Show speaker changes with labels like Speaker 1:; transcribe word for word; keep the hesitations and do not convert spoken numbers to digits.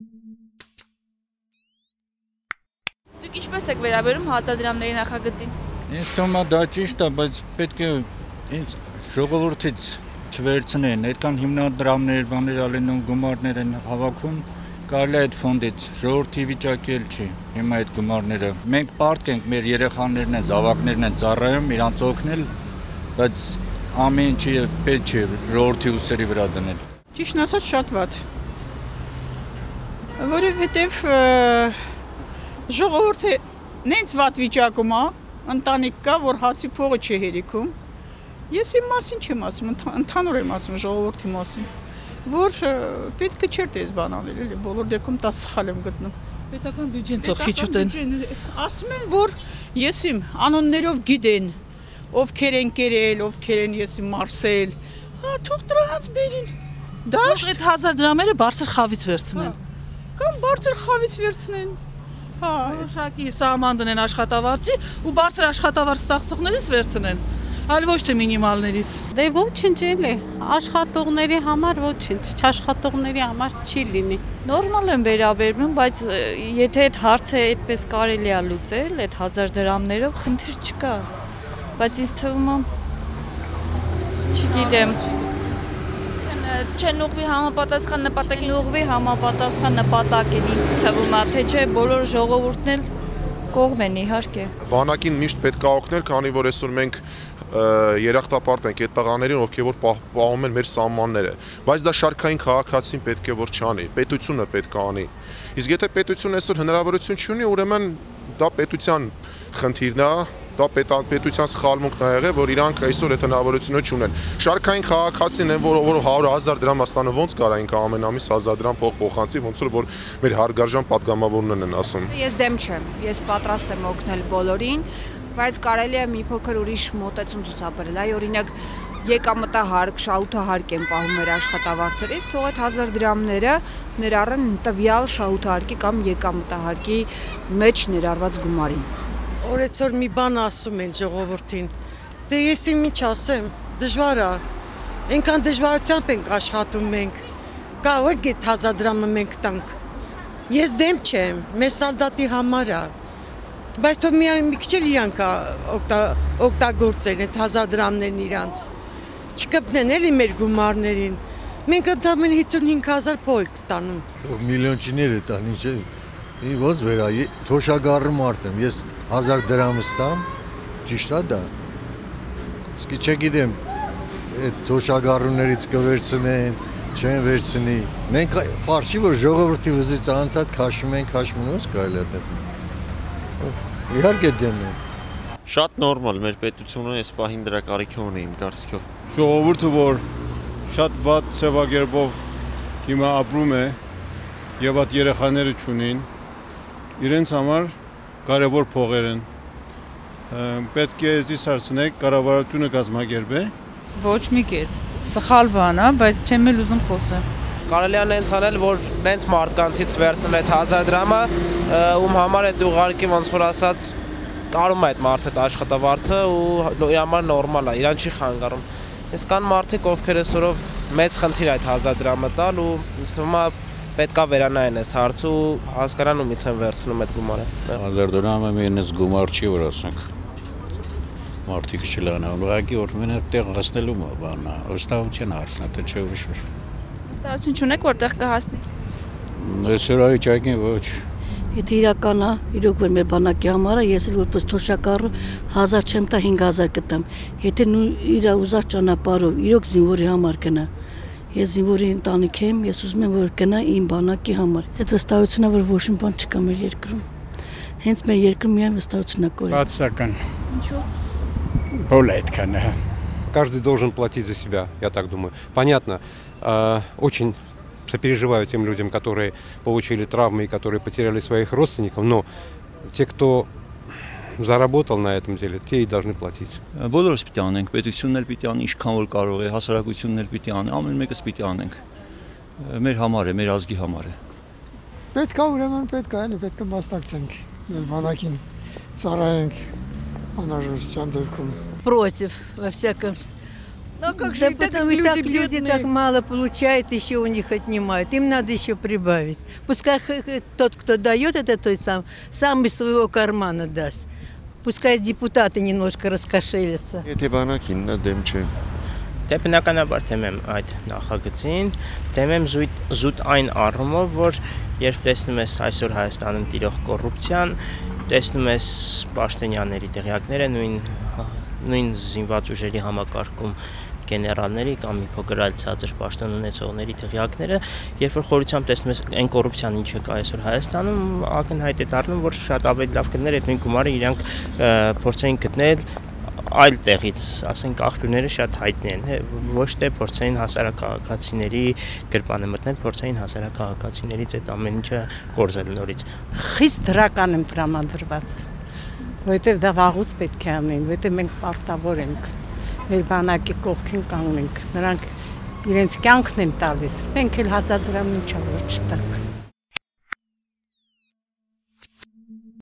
Speaker 1: Դուք ինչպես եք վերաբերում հազարդրամների նախագծին։
Speaker 2: Ինձ թվում է դա ճիշտ է, բայց պետք է ինձ ժողովրդից չվերցնեն, այդքան հիմնադրամներ, բաներ ալենում, գումարներ են հավաքում, կարելի է այդ ֆոնդից, ժողովրդի վիճակի էլ չի, հիմա այդ գումարները։ Մենք պարտք ենք, մեր երեխաներն են, զավակներն են ծառայում, իրանց օգնել, բայց ամեն ինչի պետք չէ ժողովրդի ուսերի վրա դնել։
Speaker 3: Ճիշտն ասած շատ վատ։ Որովհետև ժողովուրդը նենց վատ վիճակում է, ընտանիք կա, որ հացի փողը չի հերիքում։ Ես իմ մասին չեմ ասում, ընդհանուր եմ ասում ժողովրդի մասին, որ պետք է չէր դες բան անել, էլի, բոլոր դեպքում դա սխալ եմ գտնում։
Speaker 1: Պետական բյուջեն թող քիչ ուտեն։
Speaker 3: Ասում են, որ ես իմ անուններով գիտեն, ովքեր են կերել, ովքեր են ես իմ մարսել, հա, թող դրանց բերին։
Speaker 1: Դաշտ այդ հազար դրամները բարձր խավից վերցնեն։
Speaker 3: Կամ բարձր խավից վերցնեն։ Հա,
Speaker 1: Շակի սահման դնեն աշխատավարձի ու բարձր աշխատավարձ ստեղծողներից վերցնեն, այլ ոչ թե մինիմալներից։
Speaker 4: Դե ոչինչ էլի, աշխատողների համար ոչինչ, չաշխատողների համար չի լինի։
Speaker 5: Նորմալ եմ վերաբերվում, բայց եթե այդ հարցը այդպես կարելի է լուծել, այդ հազար դրամներով խնդիր չկա։ Բայց ինձ թվում է, չգիտեմ,
Speaker 1: չեն ուղղվի համապատասխան նպատակին,
Speaker 5: ուղղվի համապատասխան նպատակին ինձ թվում է, թե չէ բոլոր ժողովուրդն էլ կողմ են իհարկե։
Speaker 6: Բանակին միշտ պետք է օգնել, քանի որ այսօր մենք երախտապարտ ենք այդ տղաներին, ովքեր որ պահում են մեր սահմանները, բայց դա շարքային քաղաքացին պետք է որ չանի, պետությունը պետք է անի։ Իսկ եթե պետությունը այսօր հնարավորություն չունի, ուրեմն դա պետության խնդիրն է, դա պետության սխալմունքն է եղել, որ իրանք այսօր այդ հնարավորությունը չունեն։ Շարքային քաղաքացին են, որ հարյուր հազար դրամ ստանը ոնց կարա ինքը ամեն ամիս հազար դրամ փող փոխանցի, ոնց որ մեր հարգարժան պատգամավորներն են ասում։
Speaker 7: Ես դեմ չեմ, ես պատրաստ եմ օգնել բոլորին, բայց կարելի է մի փոքր ուրիշ մոտեցում ցուցաբերել, այ օրինակ եկամտահարկ, շահութահարկ են պահում մեր աշխատավարձերից, թող այդ հազար դրամները ներառեն տվյալ շահութահարկի կամ եկամտահարկի մեջ ներառված գումարին։
Speaker 8: Օրեցօր մի բան ասում են ժողովրդին, դե ես իմ ինչ ասեմ, դժվար է, այնքան դժվարությամբ ենք աշխատում մենք, կարող եք այդ հազար դրամը մենք տանք, ես դեմ չեմ, մեր սալդատի համար է, բայց թող մի քիչ էլ իրանք օգտագործեն այդ հազար դրամներն իրանց, չկպնեն էլի մեր գումարներին, մենք ընդամենը հիսունհինգ հազար փող ենք ստանում։
Speaker 9: Միլիոնչիները տան ինչ է, ոնց վերա, թոշագարը մարդ եմ, ես հազար դրամ ստամ, ճիշտ է դա, իսկի չգիտեմ, այդ թոշագարուներից կվերցնեն, չեն վերցնի, մենք պարչի, որ ժողովրդի վզից անընդհատ քաշում են, քաշում ոնց կարելի է դեպի, իհարկե դեմ են։
Speaker 10: Շատ նորմալ, մեր պետությունը այս պահին դրա կարիքը ունի իմ կարծիքով։
Speaker 11: Ժողովուրդը, որ շատ վատ ձևակերպով հիմա ապրում է եւ այդ երեխաները չունին, իրենց համար կարևոր փողեր են։ Պետք է զիս հարցնեք, կառավարությունը կազմակերպե։
Speaker 1: Ոչ մի կերպ, սխալ բան է, բայց չեմ էլ ուզում խոսեմ։
Speaker 12: Կարելի է նենց անել, որ նենց մարդկանցից վերցնել այդ հազար դրամը, ում համար այդ ուղարկի ոնց որ ասած կարում է այդ մարդը այդ աշխատավարձը ու իր համար նորմալ է, իրան չի խանգարում։ Իսկ կան մարդիկ, ովքեր այսօրով մեծ խնդիր այդ հազար դրամը տալ ու ինձ թվում է պետք է վերանային այս հարցը ու հասկանան ումից են վերցնում այդ գումարը։
Speaker 13: Հազար դրամը մենից գումար չի, որ ասենք մարդիկ չլանան, ուղղակի որ մենակ տեղ հասնելու բանն է, վստահության հարցն է, թե չէ ուրիշ ոչ։
Speaker 1: Վստահություն չունեք, որտեղ կհասնի։
Speaker 13: Այսօր վիճակին ոչ։
Speaker 14: Եթե իրական է, իրոք որ մեր բանակի համար է, ես էլ որպես թոշակառու հազար չեմ տա հինգ հազար կտամ։ Եթե իր ուզած ճանապարհով իրոք զինվորի համար գնա, ես զինվորի ընտանիք եմ, ես ուզում եմ որ գնա իմ բանակի համար։ Այդ վստահությունն է, որ ոչ մի բան չկա մեր երկրում։ Հենց մեր երկրում միայն վստահությունն է կորել։
Speaker 15: Բացական։
Speaker 1: Ինչու՞։
Speaker 15: Բոլ այդքան է։
Speaker 16: Каждый должен платить за себя, я так думаю. Понятно, очень сопереживаю тем людям, которые получили травмы и которые потеряли своих родственников, но те, кто заработал на этом деле, те и должны платить.
Speaker 17: Բոլորս պիտի անենք, պետությունն էլ պիտի անի, ինչքան որ կարող է, հասարակությունն էլ պիտի անի, ամեն մեկս պիտի անենք։ Մեր համար է, մեր ազգի համար է։
Speaker 18: Պետք է ուրեմն պետք է, էլի պետք է մասնակցենք, մեր բանակին ծառայենք անհրաժեշտության դեպքում։
Speaker 19: Против, во всяком. Ну как же, да потому так люди так мало получают, еще у них отнимают. Им надо еще прибавить. Пускай тот, кто дает, это той сам, сам из своего кармана даст. Пускай депутаты немножко раскошелятся.
Speaker 20: Это банакин, демче.
Speaker 12: Դե բնականաբար դեմ եմ այդ նախագծին, դեմ եմ զույտ զուտ այն առումով, որ երբ տեսնում ես այսօր Հայաստանում տիրող կոռուպցիան, տեսնում ես պաշտոնյաների տեղյակները, նույն նույն զինված ուժերի համակարգում գեներալների կամ մի փոքր այլ ցածր պաշտոն ունեցողների տեղյակները, երբ որ խորությամբ տեսնում ես այն կոռուպցիան ինչը կա այսօր Հայաստանում, ակնհայտ է դառնում, որ շատ ավելի լավ կներ այդ նույն գումարը իրանք փորձեին գտնել այլ տեղից, ասենք աղբյուրները շատ հայտնի են, ոչ թե փորձային հասարակահաղացիների գրպանը մտնել, փորձային հասարակահաղացիներից այդ ամեն ինչը կորզել նորից։
Speaker 4: Խիստ դրական եմ տրամադրված, որովհետև դա վաղուց պետք է անեն, որովհետև մենք պարտավոր ենք, մեր բանակի կողքին կանգնենք, նրանք իրենց կյանքն են տալիս, մենք էլ հազար դրամ ինչա որ չտանք։